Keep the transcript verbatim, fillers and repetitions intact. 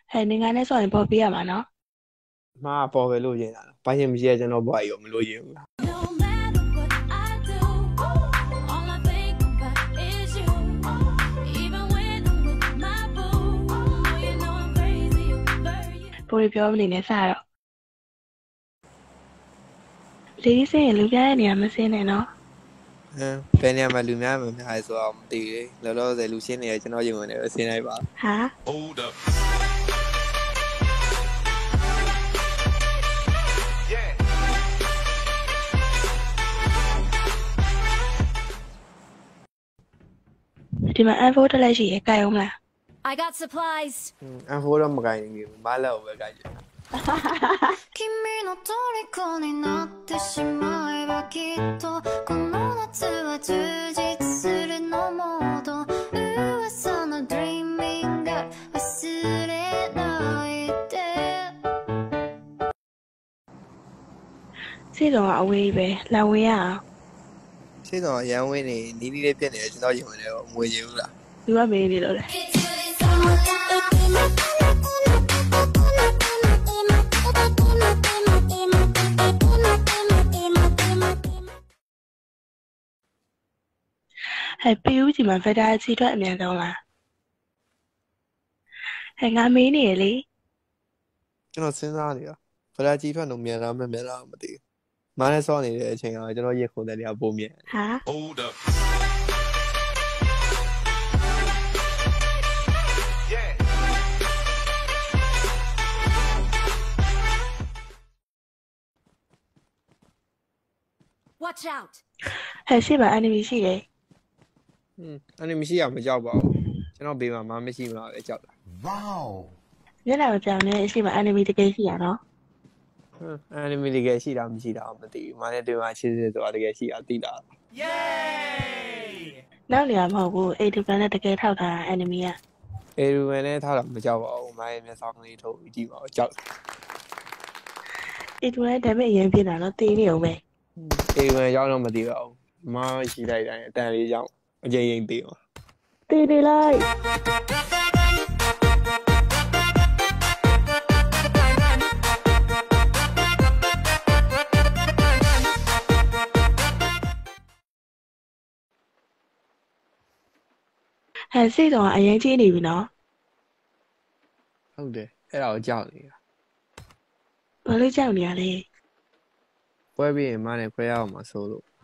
ဟဲ့နေငါနဲ့ဆိုရင်ပေါ်ပေးရမှာနော်မှားပေါ်ပဲလို့ရင်လားဘာရှင်မရှိရကျွန်တော်ဘွားကြီးရောမလို့ရင်ဘူးလား No matter what I do, all I think about is you. Even when I'm with my boo, you know I'm crazy over you. ပေါ်ရပြောမနေနဲ့စတော့လေးစင်းရင်လူပြတဲ့နေရာမစင်းနဲ့နော်ဟမ်ဘယ်နေရာမှာလူများမှများလဲဆိုတော့မသိဘူးလောလောဆယ်လူရှင်းနေရကျွန်တော်ရင်ဝင်နေပဲဆင်းလိုက်ပါဟာ Hold up. ဒီမှာ info တက်လိုက်ရှိရကြိုက်အောင်မလား I got supplies. အန်ဖိုးတော့မကိုင်းနေဘူးမလောက်ပဲကိုင်းကြတယ်君の虜になってしまえばきっとこの夏は充実するのもっと噂の Dreaming Girl 忘れないでစိတ်တော်ကအဝေးပဲလန်ဝင်ရအောင်ရှင်းတော့ရန်ဝင်းနေနီးနီးလေးပြက်နေတယ်ကျွန်တော်ရင်ဝင်နေတော့ငွေချင်ဘူးလားလူကမေးနေလို့လေဟဲ့ပြူးကြီးမှာဗက်တာချီထွက်အမြန်ဆုံးလားဟဲ့ငါမေးနေရလေကျွန်တော်စဉ်းစားနေတာဖလာကြီးထွက်တော့မြန်လားမမြန်လားမသိဘူးမားနဲ့စောနေတဲ့အချိန်ကကျွန်တော်ရက်ခုန်တဲ့နေရာပုံမြန်ဟာ Hold up. ။ Watch out. ဟဲ့ရှိပါ enemy ရှိတယ်ဟွန်းအဲ့ဒီမရှိရမကြောက်ပါဘူးကျွန်တော်ဘေးမှာမမရှိမှပဲကြောက်တာ Wow. မျက်နှာမပြောင်းနဲ့ရှိပါ enemy တကယ်ရှိရနော်ဟွန်းအဲ့ဒီမီတကယ်ရှိတာမရှိတာမသိဘူးမားနဲ့တွေ့မှရှင်းစစ်ဆိုတာတကယ်ရှိတာသိတာ Yay! နောက်နေရာမဟုတ်ဘူးeighty plan နဲ့တကယ်ထောက်ထားတာ enemy ကအေရူဝင်နဲ့ထားတာမကြောက်ပါဘူးမားရဲ့မျက်စောင်းကလေးထုတ်ပြီးကြည့်ပါဦးကြောက် eighty plan ဒါပေမဲ့အရင်ပြင်တာနော်တေးနေအောင်ပဲအေရူဝင်ရောက်တော့မသိပါဘူးမားရှိလိုက်တိုင်းအတန်လေးကြောင့်အကျဉ်းရင်သိပါတေးနေလိုက်ဟဲ့စိတ်တော်ကအရင်ကြီးနေပြီနော်ဟုတ်တယ်အဲ့ဒါကိုကြောက်နေတာဘာလို့ကြောက်နေရလဲပွဲပြီးရင်မားနဲ့ခွဲရအောင်မဆိုးလို့